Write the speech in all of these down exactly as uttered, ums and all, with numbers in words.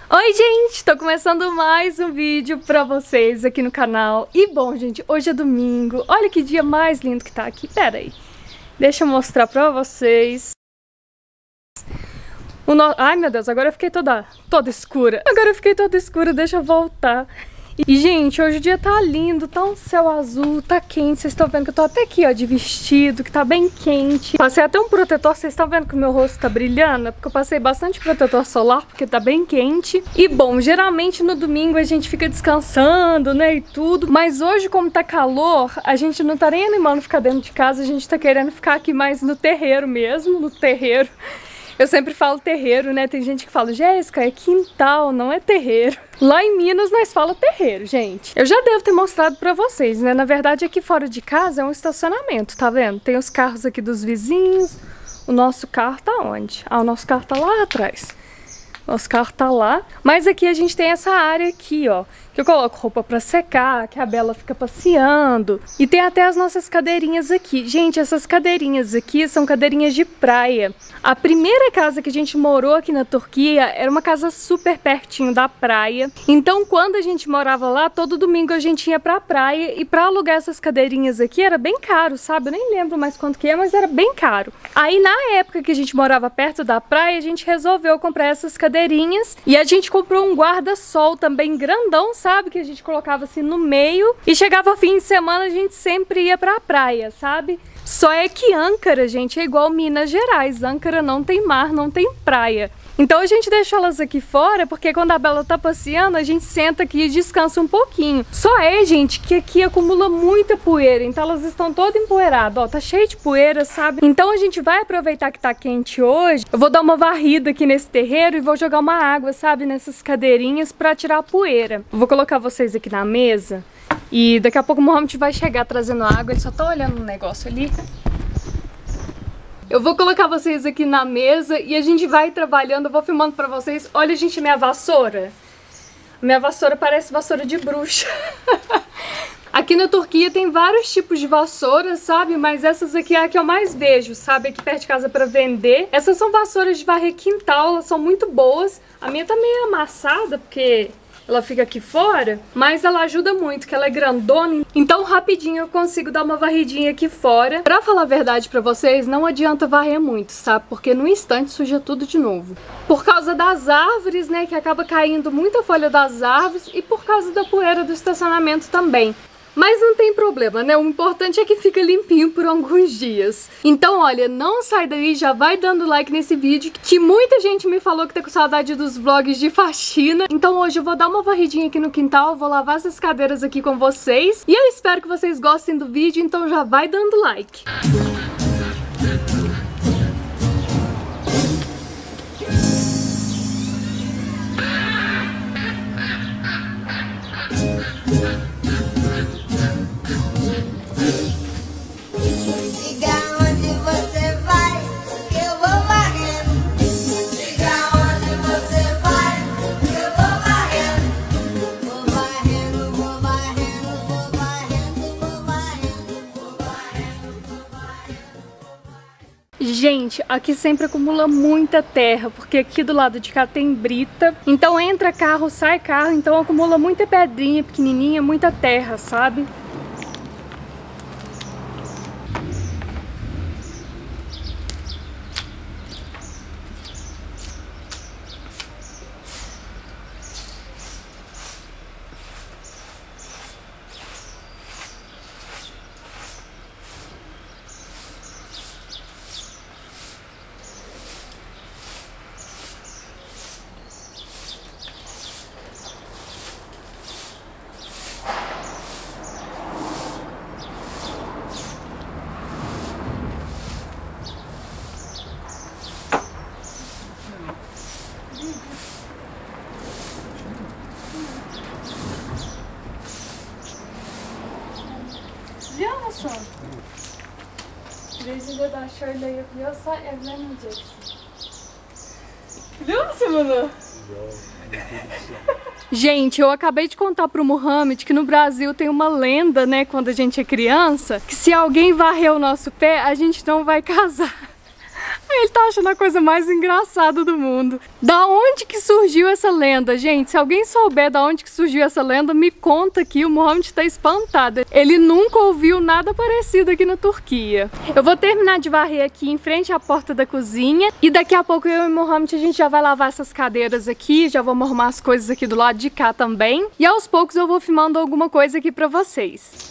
Oi gente, tô começando mais um vídeo pra vocês aqui no canal. E bom gente, hoje é domingo, olha que dia mais lindo que tá aqui. Pera aí, deixa eu mostrar pra vocês o no... Ai meu Deus, agora eu fiquei toda, toda escura. Agora eu fiquei toda escura, deixa eu voltar. E gente, hoje o dia tá lindo, tá um céu azul, tá quente. Vocês estão vendo que eu tô até aqui ó, de vestido, que tá bem quente. Passei até um protetor, vocês estão vendo que o meu rosto tá brilhando? É porque eu passei bastante protetor solar, porque tá bem quente. E bom, geralmente no domingo a gente fica descansando, né, e tudo. Mas hoje, como tá calor, a gente não tá nem animando ficar dentro de casa. A gente tá querendo ficar aqui mais no terreiro mesmo, no terreiro. Eu sempre falo terreiro, né? Tem gente que fala, Jéssica, é quintal, não é terreiro. Lá em Minas nós falamos terreiro, gente. Eu já devo ter mostrado pra vocês, né? Na verdade aqui fora de casa é um estacionamento, tá vendo? Tem os carros aqui dos vizinhos. O nosso carro tá onde? Ah, o nosso carro tá lá atrás. Nosso carro tá lá. Mas aqui a gente tem essa área aqui, ó. Que eu coloco roupa pra secar, que a Bela fica passeando. E tem até as nossas cadeirinhas aqui. Gente, essas cadeirinhas aqui são cadeirinhas de praia. A primeira casa que a gente morou aqui na Turquia era uma casa super pertinho da praia. Então, quando a gente morava lá, todo domingo a gente ia pra praia. E pra alugar essas cadeirinhas aqui era bem caro, sabe? Eu nem lembro mais quanto que é, mas era bem caro. Aí, na época que a gente morava perto da praia, a gente resolveu comprar essas cadeirinhas. E a gente comprou um guarda-sol também grandão, sabe? Que a gente colocava assim no meio. E chegava fim de semana, a gente sempre ia pra praia, sabe? Só é que Ankara, gente, é igual Minas Gerais. Ankara não tem mar, não tem praia. Então a gente deixa elas aqui fora, porque quando a Bela tá passeando, a gente senta aqui e descansa um pouquinho. Só é, gente, que aqui acumula muita poeira, então elas estão todas empoeiradas, ó, tá cheio de poeira, sabe? Então a gente vai aproveitar que tá quente hoje, eu vou dar uma varrida aqui nesse terreiro e vou jogar uma água, sabe, nessas cadeirinhas pra tirar a poeira. Eu vou colocar vocês aqui na mesa e daqui a pouco o Mohamed vai chegar trazendo água, ele só tá olhando um negócio ali. Eu vou colocar vocês aqui na mesa e a gente vai trabalhando, eu vou filmando pra vocês. Olha, gente, minha vassoura. Minha vassoura parece vassoura de bruxa. Aqui na Turquia tem vários tipos de vassouras, sabe? Mas essas aqui é a que eu mais vejo, sabe? Aqui perto de casa pra vender. Essas são vassouras de varrer quintal, elas são muito boas. A minha tá meio amassada, porque ela fica aqui fora, mas ela ajuda muito, que ela é grandona. Então rapidinho eu consigo dar uma varridinha aqui fora. Pra falar a verdade pra vocês, não adianta varrer muito, sabe? Porque no instante suja tudo de novo. Por causa das árvores, né, que acaba caindo muita folha das árvores, e por causa da poeira do estacionamento também. Mas não tem problema, né? O importante é que fica limpinho por alguns dias. Então, olha, não sai daí, já vai dando like nesse vídeo, que muita gente me falou que tá com saudade dos vlogs de faxina. Então hoje eu vou dar uma varridinha aqui no quintal, vou lavar essas cadeiras aqui com vocês. E eu espero que vocês gostem do vídeo, então já vai dando like. Gente, aqui sempre acumula muita terra, porque aqui do lado de cá tem brita. Então entra carro, sai carro, então acumula muita pedrinha pequenininha, muita terra, sabe? Biliyor musun? Brezilya'dan şöyle yapıyorsa evlenmeyeceksin. Biliyor musun bunu? Gente, eu acabei de contar pro Mohamed que no Brasil tem uma lenda, né, quando a gente é criança, que se alguém varrer o nosso pé, a gente não vai casar. Ele tá achando a coisa mais engraçada do mundo. Da onde que surgiu essa lenda, gente? Se alguém souber da onde que surgiu essa lenda, me conta aqui. O Mohamed tá espantado. Ele nunca ouviu nada parecido aqui na Turquia. Eu vou terminar de varrer aqui em frente à porta da cozinha. E daqui a pouco eu e o Mohamed a gente já vai lavar essas cadeiras aqui. Já vamos arrumar as coisas aqui do lado de cá também. E aos poucos eu vou filmando alguma coisa aqui pra vocês.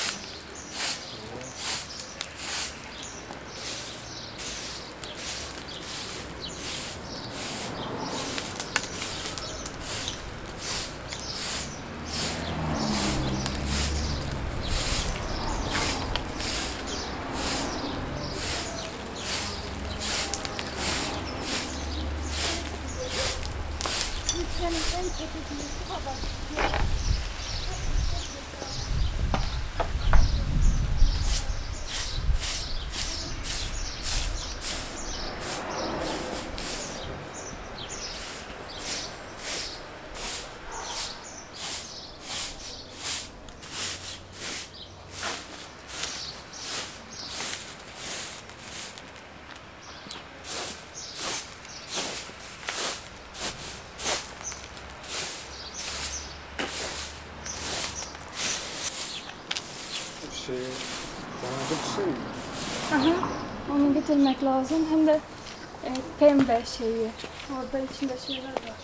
Şey, bana da şey. Aha, onu getirmek lazım. Hem de e, pembe şeyi. Orada içinde şeyler var.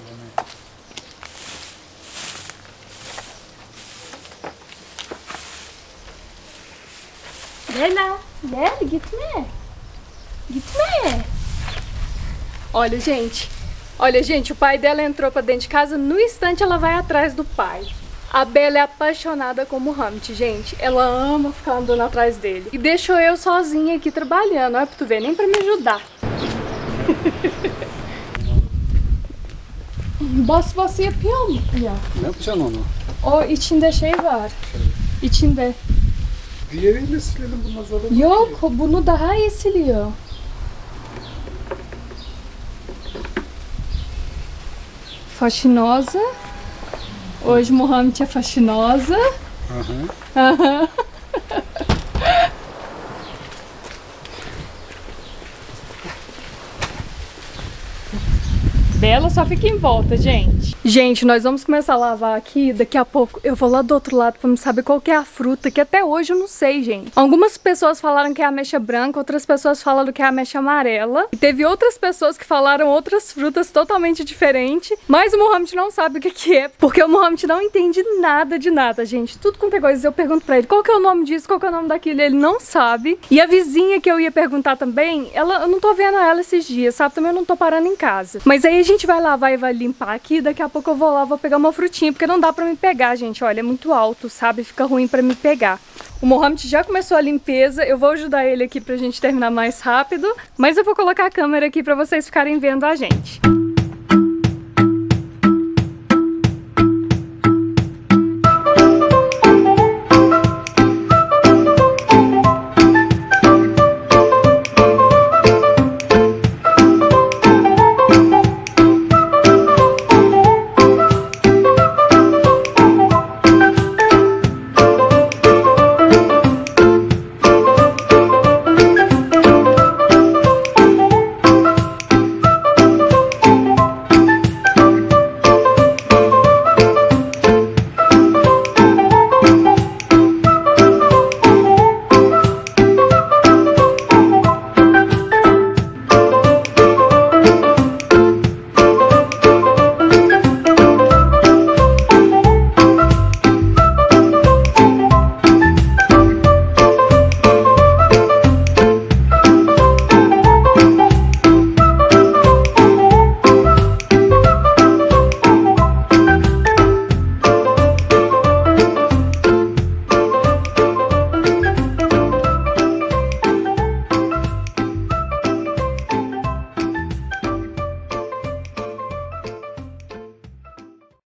Bela, Bela, gitme. Gitme. Olha, gente. Olha, gente, o pai dela entrou pra dentro de casa. No instante ela vai atrás do pai. A Bela é apaixonada com o Mohamed, gente. Ela ama ficar andando atrás dele. E deixou eu sozinha aqui trabalhando. Olha pra tu ver, nem pra me ajudar. Bas bas yapıyor mu? Ya. Ne yapacaksın onu? O içinde şey var. İçinde. Diğeriyle silelim, bundan zorla. Yok, bunu daha iyi siliyor. Faxinosa. Hoje Mohamed é faxinosa. Aham. Bela só fica em volta, gente. Gente, nós vamos começar a lavar aqui. Daqui a pouco eu vou lá do outro lado pra me saber qual que é a fruta, que até hoje eu não sei, gente. Algumas pessoas falaram que é a ameixa branca, outras pessoas falaram que é a ameixa amarela. E teve outras pessoas que falaram outras frutas totalmente diferentes. Mas o Mohamed não sabe o que que é, porque o Mohamed não entende nada de nada, gente. Tudo quanto é coisa, eu pergunto pra ele qual que é o nome disso, qual que é o nome daquilo, ele não sabe. E a vizinha que eu ia perguntar também, ela, eu não tô vendo ela esses dias, sabe? Também eu não tô parando em casa. Mas aí a gente vai lavar e vai limpar aqui. Daqui a pouco eu vou lá, vou pegar uma frutinha, porque não dá pra me pegar, gente. Olha, é muito alto, sabe? Fica ruim pra me pegar. O Mohamed já começou a limpeza. Eu vou ajudar ele aqui pra gente terminar mais rápido. Mas eu vou colocar a câmera aqui pra vocês ficarem vendo a gente.